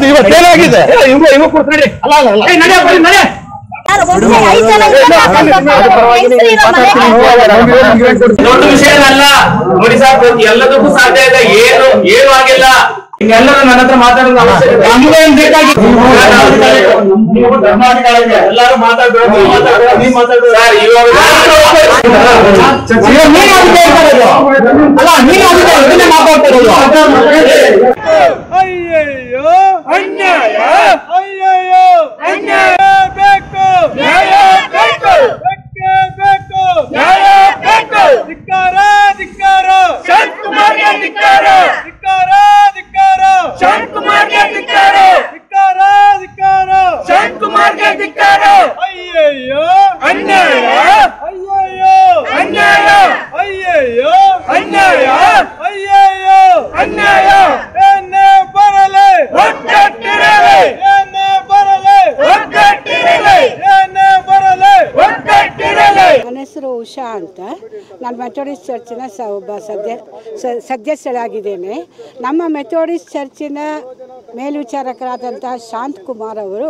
ಇವತ್ತೇನಾಗಿದೆ ದೊಡ್ಡ ವಿಷಯ ಅಲ್ಲ ನೋಡಿ ಸರ್, ಎಲ್ಲದಕ್ಕೂ ಸಾಧ್ಯ ಇದೆ. ಏನು ಆಗಿಲ್ಲ. ಎಲ್ಲರೂ ನನ್ನ ಹತ್ರ ಮಾತಾಡೋದು ಅವಶ್ಯಕತೆ ಎಲ್ಲರೂ ಮಾತಾಡ್ಬೇಕು. ಅಯ್ಯಯ್ಯೋ ಅನ್ಯಾಯ, ಅಯ್ಯಯ್ಯೋ ಅನ್ಯಾಯ ಬೇಕು, ನ್ಯಾಯ ಬೇಕು, ಬೇಕೇ ಬೇಕು, ನ್ಯಾಯ ಬೇಕು. ಧಿಕ್ಕಾರ ಧಿಕ್ಕಾರ, ಶಾಂತಕುಮಾರ್ಗೆ ಧಿಕ್ಕಾರ, ಧಿಕ್ಕಾರ ಧಿಕ್ಕಾರ, ಶಾಂತಕುಮಾರ್ಗೆ ಧಿಕ್ಕಾರ, ಧಿಕ್ಕಾರ ಧಿಕ್ಕಾರ, ಶಾಂತಕುಮಾರ್ಗೆ ಧಿಕ್ಕಾರ. ಅಯ್ಯಯ್ಯೋ ಅನ್ಯಾಯ, ಅಯ್ಯಯ್ಯೋ ಅನ್ಯಾಯ, ಅಯ್ಯಯ್ಯೋ ಅನ್ಯಾಯ, ಅಯ್ಯಯ್ಯೋ ಅನ್ಯಾಯ. ಏನೇ ಬರಲಿ ಒಗ್ಗಟ್ಟಿರಲಿ, ಏನೇ ಬರಲಿ ಒಗ್ಗಟ್ಟಿರಲಿ, ಏನೇ ಬರಲಿ ಒಗ್ಗಟ್ಟಿರಲಿ. ನನ್ನ ಹೆಸರು ಉಷಾ ಅಂತ. ನಾನು ಮೆಥೋಡಿಸ್ಟ್ ಚರ್ಚಿನ ಒಬ್ಬ ಸದಸ್ಯರಾಗಿದ್ದೇನೆ. ನಮ್ಮ ಮೆಥೋಡಿಸ್ಟ್ ಚರ್ಚಿನ ಮೇಲ್ವಿಚಾರಕರಾದಂಥ ಶಾಂತಕುಮಾರ್ ಅವರು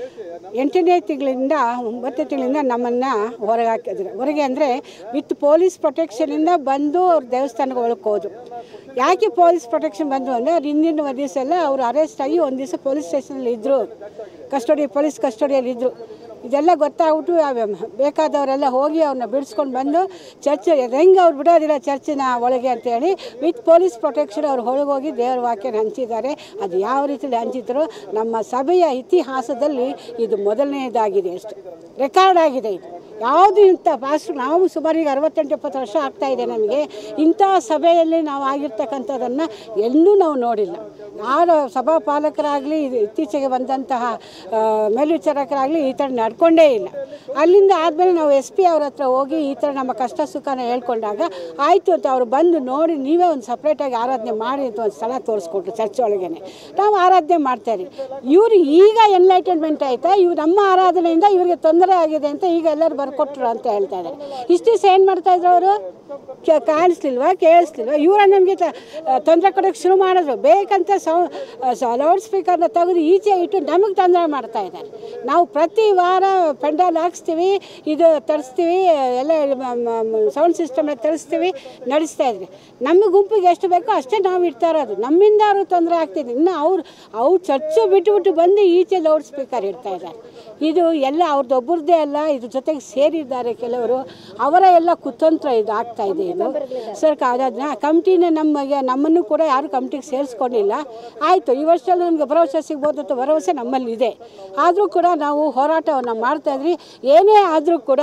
8ನೇ ತಿಂಗಳಿಂದ 9 ತಿಂಗಳಿಂದ ನಮ್ಮನ್ನು ಹೊರಗೆ ಹಾಕಿದ್ರು. ಹೊರಗೆ ಅಂದರೆ ವಿತ್ ಪೊಲೀಸ್ ಪ್ರೊಟೆಕ್ಷನಿಂದ ಬಂದು ಅವ್ರು ದೇವಸ್ಥಾನಕ್ಕೆ ಒಳಗೆ ಹೋದ್ರು. ಯಾಕೆ ಪೊಲೀಸ್ ಪ್ರೊಟೆಕ್ಷನ್ ಬಂದು ಅಂದರೆ ಅವ್ರು ಹಿಂದಿನ ದಿವಸ ಎಲ್ಲ ಅವರು ಅರೆಸ್ಟ್ ಆಗಿ ಒಂದು ದಿವಸ ಪೊಲೀಸ್ ಸ್ಟೇಷನಲ್ಲಿ ಇದ್ದರು, ಪೊಲೀಸ್ ಕಸ್ಟಡಿಯಲ್ಲಿದ್ದರು. ಇದೆಲ್ಲ ಗೊತ್ತಾಗ್ಬಿಟ್ಟು ಬೇಕಾದವರೆಲ್ಲ ಹೋಗಿ ಅವ್ರನ್ನ ಬಿಡಿಸ್ಕೊಂಡು ಬಂದು ಚರ್ಚ್ ಹೆಂಗೆ ಅವ್ರು ಬಿಡೋದಿಲ್ಲ ಚರ್ಚಿನ ಒಳಗೆ ಅಂತೇಳಿ ವಿತ್ ಪೊಲೀಸ್ ಪ್ರೊಟೆಕ್ಷನ್ ಅವ್ರು ಹೊರಗೋಗಿ ದೇವರ ವಾಕ್ಯನ ಹಂಚಿದ್ದಾರೆ. ಅದು ಯಾವ ರೀತಿಯಲ್ಲಿ ಹಂಚಿದ್ರು ನಮ್ಮ ಸಭೆಯ ಇತಿಹಾಸದಲ್ಲಿ ಇದು ಮೊದಲನೇದಾಗಿದೆ, ಅಷ್ಟು ರೆಕಾರ್ಡ್ ಆಗಿದೆ. ಇದು ಯಾವುದು ಇಂಥ ಪಾಸ್ಟರ್ ನಾವು ಸುಮಾರು ಈಗ 68-70 ವರ್ಷ ಆಗ್ತಾಯಿದೆ ನಮಗೆ. ಇಂಥ ಸಭೆಯಲ್ಲಿ ನಾವು ಆಗಿರ್ತಕ್ಕಂಥದ್ದನ್ನು ಎಲ್ಲೂ ನಾವು ನೋಡಿಲ್ಲ. ಯಾರು ಸಭಾಪಾಲಕರಾಗಲಿ ಇತ್ತೀಚೆಗೆ ಬಂದಂತಹ ಮೇಲ್ವಿಚಾರಕರಾಗಲಿ ಈ ಥರ ನಡ್ಕೊಂಡೇ ಇಲ್ಲ. ಅಲ್ಲಿಂದ ಆದಮೇಲೆ ನಾವು SP ಅವ್ರ ಹತ್ರ ಹೋಗಿ ಈ ಥರ ನಮ್ಮ ಕಷ್ಟ ಸುಖನ ಹೇಳ್ಕೊಂಡಾಗ ಆಯಿತು ಅಂತ ಅವ್ರು ಬಂದು ನೋಡಿ ನೀವೇ ಒಂದು ಸಪ್ರೇಟಾಗಿ ಆರಾಧನೆ ಮಾಡಿ ಅಂತ ಒಂದು ಸ್ಥಳ ತೋರಿಸ್ಕೊಟ್ರು ಚರ್ಚ್ ಒಳಗೇ. ನಾವು ಆರಾಧನೆ ಮಾಡ್ತಾಯಿರಿ. ಇವರು ಈಗ ಎನ್ಲೈಟನ್ಮೆಂಟ್ ಆಯಿತಾ, ಇವ್ರು ನಮ್ಮ ಆರಾಧನೆಯಿಂದ ಇವರಿಗೆ ತೊಂದರೆ ಆಗಿದೆ ಅಂತ ಈಗ ಎಲ್ಲರೂ ಬರ್ಕೊಟ್ರು ಅಂತ ಹೇಳ್ತಾ ಇದ್ದಾರೆ. ಇಷ್ಟು ದಿವಸ ಏನು ಮಾಡ್ತಾಯಿದ್ರು ಅವರು? ಕಾಣಿಸ್ಲಿಲ್ವಾ, ಕೇಳಿಸ್ಲಿಲ್ವಾ? ಇವರ ನಮಗೆ ತೊಂದರೆ ಕೊಡೋಕ್ಕೆ ಶುರು ಮಾಡಿದ್ರು. ಬೇಕಂತ ಲೌಡ್ ಸ್ಪೀಕರ್ನ ತೆಗೆದು ಈಚೆ ಇಟ್ಟು ನಮಗೆ ತೊಂದರೆ ಮಾಡ್ತಾ ಇದ್ದಾರೆ. ನಾವು ಪ್ರತಿ ವಾರ ಪೆಂಡಾಲ್ ಹಾಕ್ಸ್ತೀವಿ, ಇದು ತರಿಸ್ತೀವಿ, ಎಲ್ಲ ಸೌಂಡ್ ಸಿಸ್ಟಮ್ನ ತರಿಸ್ತೀವಿ, ನಡೆಸ್ತಾ ಇದ್ವಿ. ನಮ್ಮ ಗುಂಪಿಗೆ ಎಷ್ಟು ಬೇಕೋ ಅಷ್ಟೇ ನಾವು ಇಡ್ತಾ ಇರೋದು. ನಮ್ಮಿಂದ ಅವರು ತೊಂದರೆ ಆಗ್ತಿದೆ. ಇನ್ನು ಅವ್ರು ಚರ್ಚು ಬಿಟ್ಟು ಬಂದು ಈಚೆ ಲೌಡ್ ಸ್ಪೀಕರ್ ಇಡ್ತಾ ಇದ್ದಾರೆ. ಇದು ಎಲ್ಲ ಅವ್ರದ್ದೊಬ್ಬರದ್ದೇ ಅಲ್ಲ, ಇದ್ರ ಜೊತೆಗೆ ಸೇರಿದ್ದಾರೆ ಕೆಲವರು. ಅವರ ಎಲ್ಲ ಕುತಂತ್ರ ಇದು ಆಗ್ತಾ ಇದೆ. ಇದು ಸರ್ ಅದನ್ನ ಕಮಿಟಿನ ನಮ್ಮನ್ನು ಕೂಡ ಯಾರು ಕಮಿಟಿಗೆ ಸೇರಿಸ್ಕೊಂಡಿಲ್ಲ. ಆಯಿತು, ಈ ವರ್ಷದಲ್ಲಿ ನಮಗೆ ಭರವಸೆ ಸಿಗ್ಬೋದು ಅಂತ ಭರವಸೆ ನಮ್ಮಲ್ಲಿದೆ. ಆದರೂ ಕೂಡ ನಾವು ಹೋರಾಟವನ್ನು ಮಾಡ್ತಾಯಿದ್ರಿ. ಏನೇ ಆದರೂ ಕೂಡ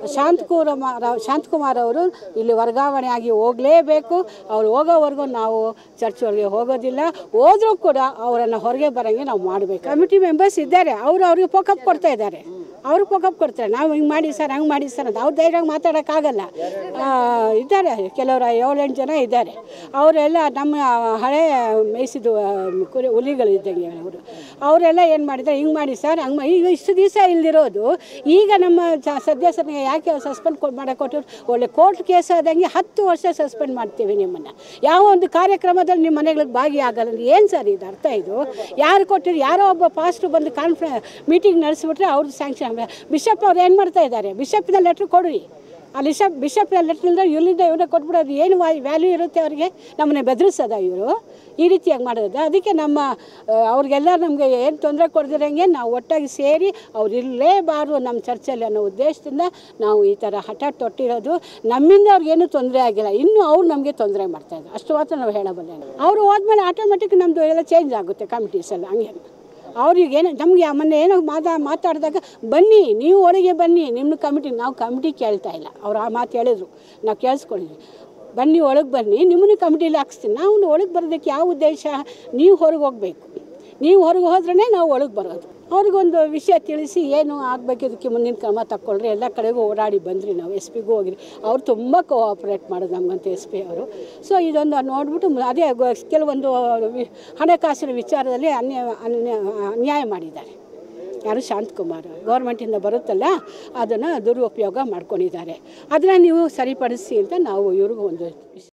ಶಾಂತಕುಮಾರ್ ಅವರು ಇಲ್ಲಿ ವರ್ಗಾವಣೆ ಆಗಿ ಹೋಗಲೇಬೇಕು. ಅವ್ರು ಹೋಗೋವರೆಗೂ ನಾವು ಚರ್ಚ್ ಒಳಗೆ ಹೋಗೋದಿಲ್ಲ. ಹೋದರೂ ಕೂಡ ಅವರನ್ನು ಹೊರಗೆ ಬರೋಂಗೆ ನಾವು ಮಾಡಬೇಕು. ಕಮಿಟಿ ಮೆಂಬರ್ಸ್ ಇದ್ದಾರೆ, ಅವ್ರಿಗೆ ಪೋಕಪ್ ಕೊಡ್ತಾ ಇದ್ದಾರೆ. ಅವರು ಪೋಕಪ್ ಕೊಡ್ತಾರೆ, ನಾವು ಹಿಂಗೆ ಮಾಡಿ ಸರ್, ಹಂಗೆ ಮಾಡಿ ಸರ್ ಅಂತ. ಅವ್ರು ಧೈರ್ಯವಾಗಿ ಮಾತಾಡೋಕ್ಕಾಗಲ್ಲ. ಇದ್ದಾರೆ ಕೆಲವರು 7-8 ಜನ ಇದ್ದಾರೆ. ಅವರೆಲ್ಲ ನಮ್ಮ ಹಳೆ ಮೇಯಿಸಿದ ಹುಲಿಗಳು ಇದ್ದಂಗೆ ಅವರೆಲ್ಲ ಏನು ಮಾಡಿದ್ದಾರೆ, ಹಿಂಗೆ ಮಾಡಿ ಸರ್, ಹಂಗೆ ಈಗ ಇಷ್ಟು ದಿವಸ ಇಲ್ದಿರೋದು ಈಗ ನಮ್ಮ ಸದಸ್ಯರಿಗೆ ಯಾಕೆ ಸಸ್ಪೆಂಡ್ ಮಾಡೋಕೆ ಕೊಟ್ಟರು? ಒಳ್ಳೆ ಕೋರ್ಟ್ ಕೇಸ್ ಆದಂಗೆ 10 ವರ್ಷ ಸಸ್ಪೆಂಡ್ ಮಾಡ್ತೀವಿ ನಿಮ್ಮನ್ನು. ಯಾವ ಒಂದು ಕಾರ್ಯಕ್ರಮದಲ್ಲಿ ನಿಮ್ಮ ಮನೆಗಳಿಗೆ ಭಾಗಿಯಾಗಲ್ಲ. ಏನು ಸರ್ ಇದು ಅರ್ಥ? ಇದು ಯಾರು ಕೊಟ್ಟಿರು? ಯಾರೋ ಒಬ್ಬ ಪಾಸ್ಟ್ರು ಬಂದು ಮೀಟಿಂಗ್ ನಡೆಸಿಬಿಟ್ರೆ ಅವ್ರದ್ದು ಸ್ಯಾಂಕ್ಷನ್. ಬಿಷಪ್ ಅವ್ರು ಏನು ಮಾಡ್ತಾ ಇದ್ದಾರೆ? ಬಿಷಪ್ನ ಲೆಟ್ರ್ ಕೊಡ್ರಿ. ಅಲ್ಲಿ ಬಿಷಪ್ನ ಲೆಟ್ರಿಂದ ಇಲ್ಲಿಂದ ಇವನ್ನ ಕೊಟ್ಬಿಡೋದು ಏನು ವ್ಯಾಲ್ಯೂ ಇರುತ್ತೆ ಅವರಿಗೆ? ನಮ್ಮನ್ನೇ ಬೆದರಿಸೋದ ಇವರು ಈ ರೀತಿಯಾಗಿ ಮಾಡೋದು? ಅದಕ್ಕೆ ಅವ್ರಿಗೆಲ್ಲ ನಮಗೆ ಏನು ತೊಂದರೆ ಕೊಡ್ದಿರಂಗೆ ನಾವು ಒಟ್ಟಾಗಿ ಸೇರಿ ಅವ್ರು ಇರಲೇಬಾರ್ದು ನಮ್ಮ ಚರ್ಚಲ್ಲಿ ಅನ್ನೋ ಉದ್ದೇಶದಿಂದ ನಾವು ಈ ಥರ ಹಠ ತೊಟ್ಟಿರೋದು. ನಮ್ಮಿಂದ ಅವ್ರಿಗೇನು ತೊಂದರೆ ಆಗಿಲ್ಲ, ಇನ್ನೂ ಅವ್ರು ನಮಗೆ ತೊಂದರೆ ಮಾಡ್ತಾಯಿದ್ರು. ಅಷ್ಟು ಮಾತ್ರ ನಾವು ಹೇಳಬಲ್ಲೆ. ಅವರು ಹೋದ್ಮೇಲೆ ಆಟೋಮೆಟಿಕ್ ನಮ್ಮದು ಎಲ್ಲ ಚೇಂಜ್ ಆಗುತ್ತೆ ಕಮಿಟೀಸ್ ಎಲ್ಲ. ಹಂಗೆ ಅವ್ರಿಗೇನು ನಮಗೆ ಮೊನ್ನೆ ಏನೋ ಮಾತಾಡಿದಾಗ ಬನ್ನಿ ನೀವು ಒಳಗೆ ಬನ್ನಿ ನಿಮ್ಮ ಕಮಿಟಿ, ನಾವು ಕಮಿಟಿ ಕೇಳ್ತಾ ಇಲ್ಲ. ಅವ್ರು ಆ ಮಾತು ಹೇಳಿದ್ರು, ನಾವು ಕೇಳಿಸ್ಕೊಂಡಿದ್ವಿ. ಬನ್ನಿ ಒಳಗೆ ಬನ್ನಿ, ನಿಮ್ಮನ್ನು ಕಮಿಟಿಲಿ ಹಾಕ್ಸ್ತೀನಿ. ನಾವು ಒಳಗೆ ಬರೋದಕ್ಕೆ ಯಾವ ಉದ್ದೇಶ? ನೀವು ಹೊರಗೆ ಹೋಗಬೇಕು, ನೀವು ಹೊರಗೆ ಹೋದ್ರೇ ನಾವು ಒಳಗೆ ಬರೋದು. ಅವ್ರಿಗೊಂದು ವಿಷಯ ತಿಳಿಸಿ ಏನು ಆಗಬೇಕು, ಇದಕ್ಕೆ ಮುಂದಿನ ಕ್ರಮ ತಗೊಳ್ರಿ. ಎಲ್ಲ ಕಡೆಗೂ ಓಡಾಡಿ ಬಂದ್ರಿ, ನಾವು SP ಗೂ ಹೋಗಿರಿ. ಅವ್ರು ತುಂಬ ಕೋಆಪ್ರೇಟ್ ಮಾಡೋದು ನಮಗಂತ SP ಅವರು. ಸೊ ಇದೊಂದು ನೋಡಿಬಿಟ್ಟು ಅದೇ ಕೆಲವೊಂದು ಹಣಕಾಸಿನ ವಿಚಾರದಲ್ಲಿ ಅನ್ಯಾಯ ಮಾಡಿದ್ದಾರೆ. ಯಾರು? ಶಾಂತಕುಮಾರ್. ಗೌರ್ಮೆಂಟಿಂದ ಬರುತ್ತಲ್ಲ ಅದನ್ನು ದುರುಪಯೋಗ ಮಾಡ್ಕೊಂಡಿದ್ದಾರೆ. ಅದನ್ನು ನೀವು ಸರಿಪಡಿಸಿ ಅಂತ ನಾವು ಇವ್ರಿಗೂ ಒಂದು